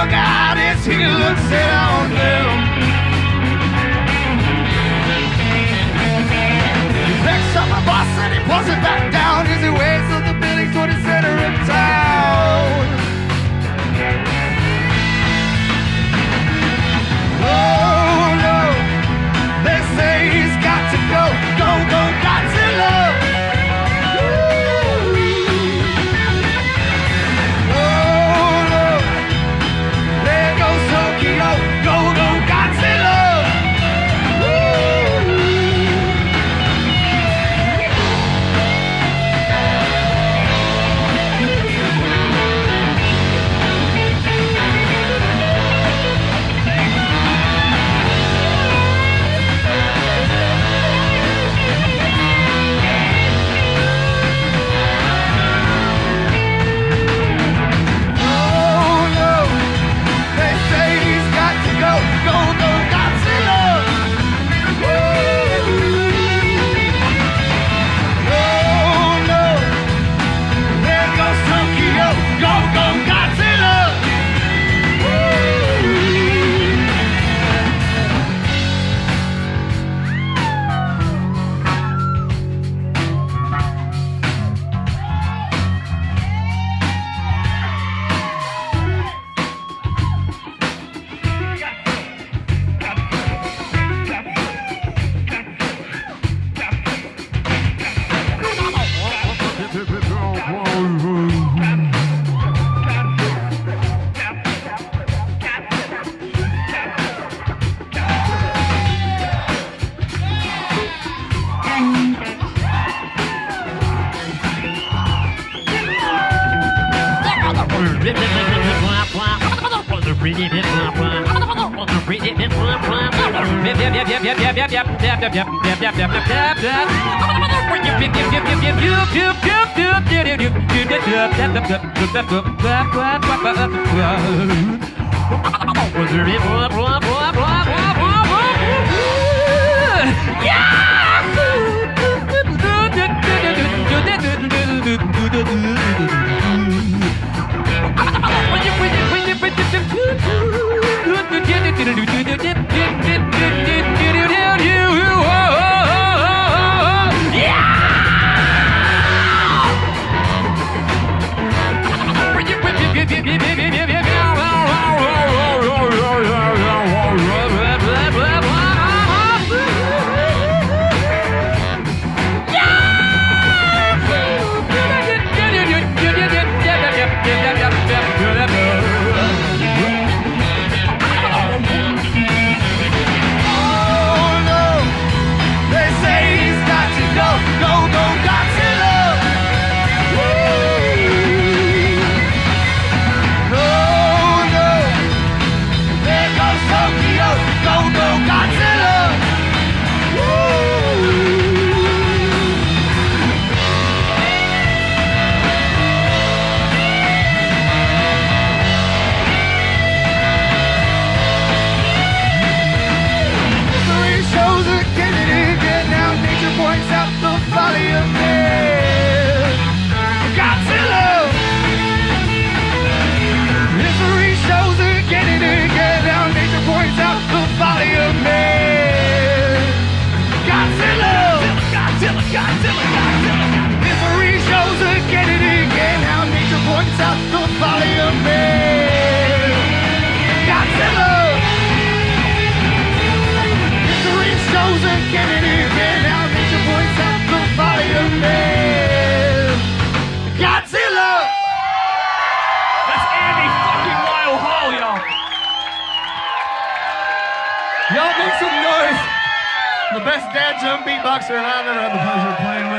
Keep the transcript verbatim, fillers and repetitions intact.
look out, as he looks it on them. He picks up a bus and he pulls it back down as he waits up the building toward the center of town. Oh no, they say he's got to go, go, go, Godzilla. Y'all make some noise. The best dad jump beatboxer I've ever had the pleasure of playing